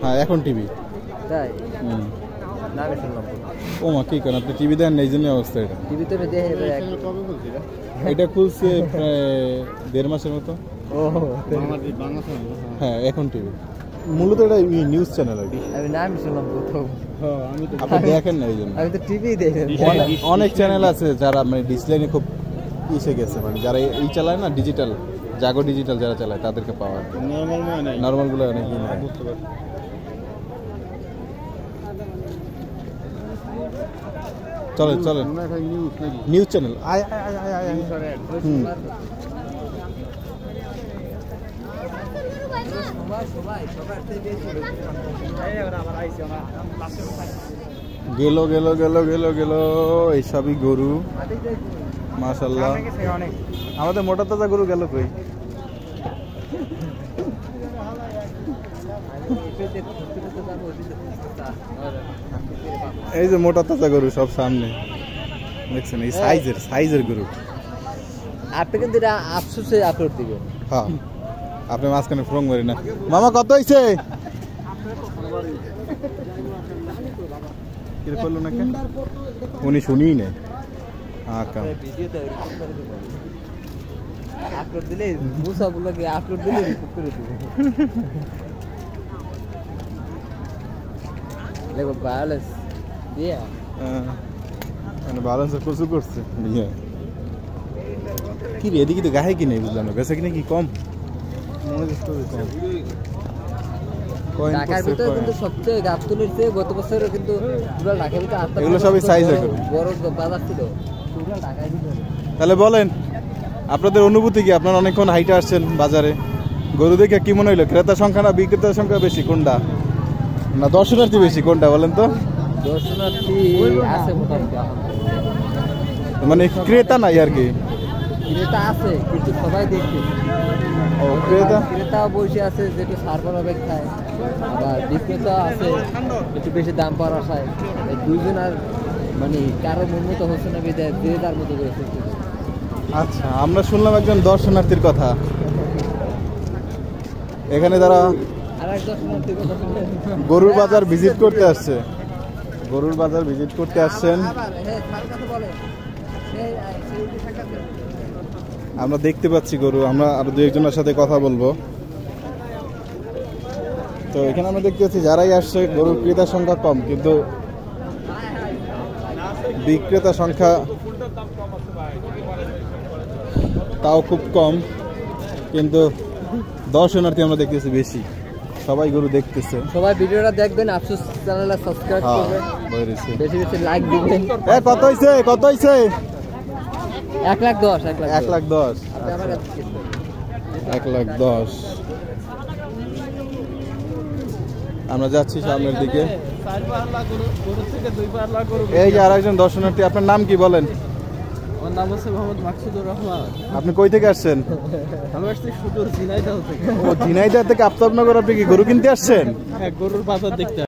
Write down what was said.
হ্যাঁ এখন টিভি তাই নামে শুনলাম ও মা কি কেন আপনি টিভি দেন এই জন্য অবস্থা এটা টিভি তো দেখে এটা খুলছে প্রায় 1.5 মাসের মতো ও হ্যাঁ এখন টিভি মূলত এটা নিউজ চ্যানেল আর কি আমি নাম শুনলাম প্রথম আপনি দেখেন না এই জন্য আমি তো টিভি দেখি অনেক চ্যানেল আছে যারা মানে ডিসলাইনে খুব ইসে গেছে মানে যারা এই চালায় না ডিজিটাল জাগো ডিজিটাল যারা চালায় তাদেরকে পাওয়া নর্মাল গুলো অনেক চলেন চলেন নিউজ চ্যানেল গেল গেল গেল গেল গেল এইসবই গরু মাশাআল্লাহ আমাদের মোটা তাজা গরু গেল কই এই যে মোটা তাজা গরু সব সামনে দেখছেন এই সাইজের গরু আপনি কিন্তু এটা আফসোসে আপলোড দিবেন হ্যাঁ আপনি মাঝখানে ফ্রং মারি না মামা কত হইছে কি করলো না কেন উনি শুনিই না আপলোড দিলে মুসা বলকে আপলোড দিলে রিপোর্ট করে দিব লেগো ব্যালেন্স দিয়া মানে ব্যালেন্স কিছু করছে নিয়ে কি রে এদিকে তো গায়ে কি নেই বুঝলাম না বেশি কিনে কি কম মনে হচ্ছে কম ঢাকার ভিতরে কিন্তু সবচেয়ে গাবতলির চেয়ে গত বছরে কিন্তু পুরো ঢাকার ভিতরে এগুলো সবই সাইজে বড় বাজার ছিল পুরো ঢাকার ভিতরে তাহলে বলেন আপনাদের অনুভূতি কি আপনারা অনেকক্ষণ হাইটে আসছেন বাজারে গরু দেখে কি মনে হইলো ক্রেতা সংখ্যা না বিক্রেতার সংখ্যা বেশি কোনটা না দর্শনার্থী বেশি কোনটা বলেন তো দর্শনার্থী আছে মোটামুটি মানে ক্রেতা নাই আর কি ক্রেতা আছে কিন্তু সবাই দেখছে ও ক্রেতা বসে আছে যেটা সার্ভার হবে খায় আবার বিক্রেতা আছে একটু বেশি দাম পাওয়ার আশায় দুইজন আর মানে কারো উন্নত হচ্ছে না বিদায় যে তার মতো করে আচ্ছা আমরা শুনলাম একজন দর্শনার্থীর কথা এখানে যারা গরুর বাজার ভিজিট করতে আসছে গরুর বাজার ভিজিট করতে আসছেন আমরা দেখতে পাচ্ছি গরু আমরা আরো দু একজনের সাথে কথা বলবো তো এখানে আমরা দেখতে পাচ্ছি যারাই আসছে গরুর ক্রেতার সংখ্যা কম কিন্তু বিক্রেতা সংখ্যা তাও খুব কম কিন্তু দর্শনার্থী আমরা দেখতেছি বেশি সবাই গরু দেখতেছে সবাই ভিডিওটা দেখবেন আফসোস চ্যানেলটা সাবস্ক্রাইব করবেন বেশি বেশি লাইক দিবেন কত হইছে 1,10,000 1,10,000 আমরা যাচ্ছি সামনের দিকে এই যে আরেকজন দর্শনার্থী আপনার নাম কি বলেন আমার নাম হচ্ছে মোহাম্মদ মাকসুদুর রহমান আপনি কই থেকে আসছেন আমি আসছি সুদূর ঝিনাইদহ থেকে ও ঝিনাইদহ থেকে আফতাবনগর আপনি কি গরু কিনতে আসছেন হ্যাঁ গরুর বাজার দেখতে